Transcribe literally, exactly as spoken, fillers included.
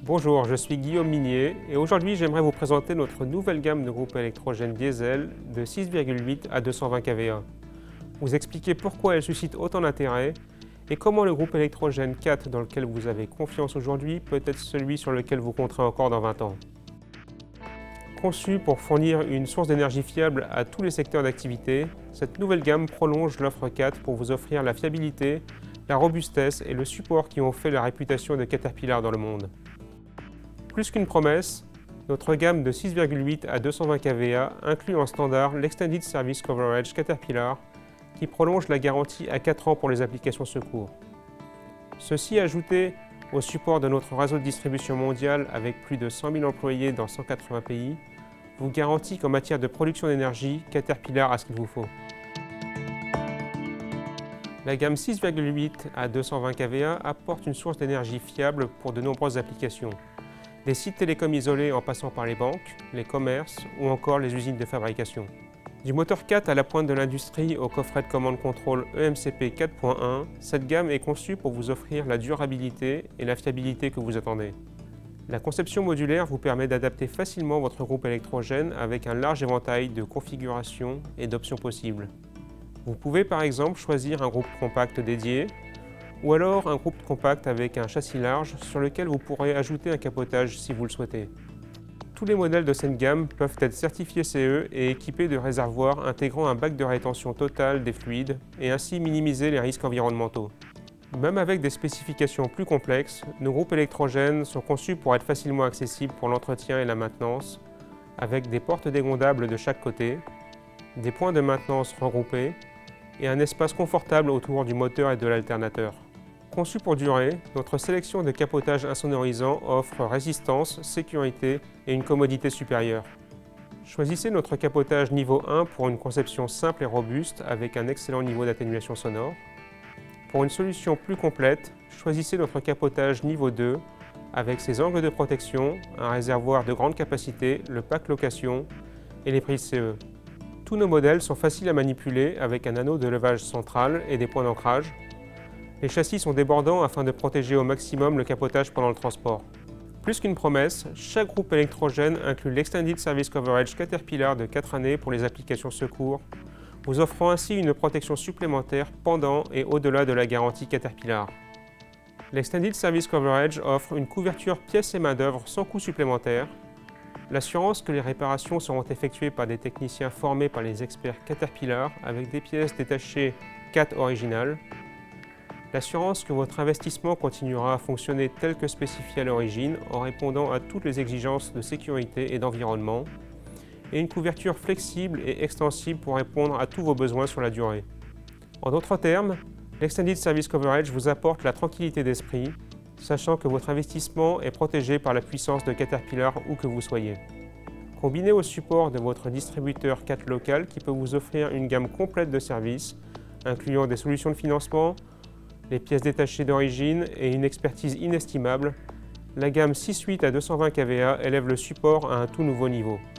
Bonjour, je suis Guillaume Minier et aujourd'hui j'aimerais vous présenter notre nouvelle gamme de groupes électrogènes diesel de six virgule huit à deux cent vingt kilowatts. Vous expliquer pourquoi elle suscite autant d'intérêt et comment le groupe électrogène quatre dans lequel vous avez confiance aujourd'hui peut être celui sur lequel vous compterez encore dans vingt ans. Conçue pour fournir une source d'énergie fiable à tous les secteurs d'activité, cette nouvelle gamme prolonge l'offre quatre pour vous offrir la fiabilité, la robustesse et le support qui ont fait la réputation de Caterpillar dans le monde. Plus qu'une promesse, notre gamme de six virgule huit à deux cent vingt kilowatts inclut en standard l'Extended Service Coverage Caterpillar qui prolonge la garantie à quatre ans pour les applications secours. Ceci ajouté au support de notre réseau de distribution mondial avec plus de cent mille employés dans cent quatre-vingts pays, vous garantit qu'en matière de production d'énergie, Caterpillar a ce qu'il vous faut. La gamme six virgule huit à deux cent vingt kilowatts apporte une source d'énergie fiable pour de nombreuses applications. Des sites télécoms isolés en passant par les banques, les commerces ou encore les usines de fabrication. Du moteur quatre à la pointe de l'industrie au coffret de commande contrôle E M C P quatre point un, cette gamme est conçue pour vous offrir la durabilité et la fiabilité que vous attendez. La conception modulaire vous permet d'adapter facilement votre groupe électrogène avec un large éventail de configurations et d'options possibles. Vous pouvez par exemple choisir un groupe compact dédié ou alors un groupe compact avec un châssis large sur lequel vous pourrez ajouter un capotage si vous le souhaitez. Tous les modèles de cette gamme peuvent être certifiés C E et équipés de réservoirs intégrant un bac de rétention total des fluides et ainsi minimiser les risques environnementaux. Même avec des spécifications plus complexes, nos groupes électrogènes sont conçus pour être facilement accessibles pour l'entretien et la maintenance, avec des portes dégondables de chaque côté, des points de maintenance regroupés et un espace confortable autour du moteur et de l'alternateur. Conçu pour durer, notre sélection de capotages insonorisants offre résistance, sécurité et une commodité supérieure. Choisissez notre capotage niveau un pour une conception simple et robuste avec un excellent niveau d'atténuation sonore. Pour une solution plus complète, choisissez notre capotage niveau deux avec ses angles de protection, un réservoir de grande capacité, le pack location et les prises C E. Tous nos modèles sont faciles à manipuler avec un anneau de levage central et des points d'ancrage. Les châssis sont débordants afin de protéger au maximum le capotage pendant le transport. Plus qu'une promesse, chaque groupe électrogène inclut l'Extended Service Coverage Caterpillar de quatre années pour les applications secours, vous offrant ainsi une protection supplémentaire pendant et au-delà de la garantie Caterpillar. L'Extended Service Coverage offre une couverture pièces et main-d'œuvre sans coût supplémentaire, l'assurance que les réparations seront effectuées par des techniciens formés par les experts Caterpillar avec des pièces détachées Cat originales, l'assurance que votre investissement continuera à fonctionner tel que spécifié à l'origine en répondant à toutes les exigences de sécurité et d'environnement, et une couverture flexible et extensible pour répondre à tous vos besoins sur la durée. En d'autres termes, l'Extended Service Coverage vous apporte la tranquillité d'esprit, sachant que votre investissement est protégé par la puissance de Caterpillar où que vous soyez. Combiné au support de votre distributeur Cat local qui peut vous offrir une gamme complète de services, incluant des solutions de financement, les pièces détachées d'origine et une expertise inestimable, la gamme six virgule huit à deux cent vingt kilowatts élève le support à un tout nouveau niveau.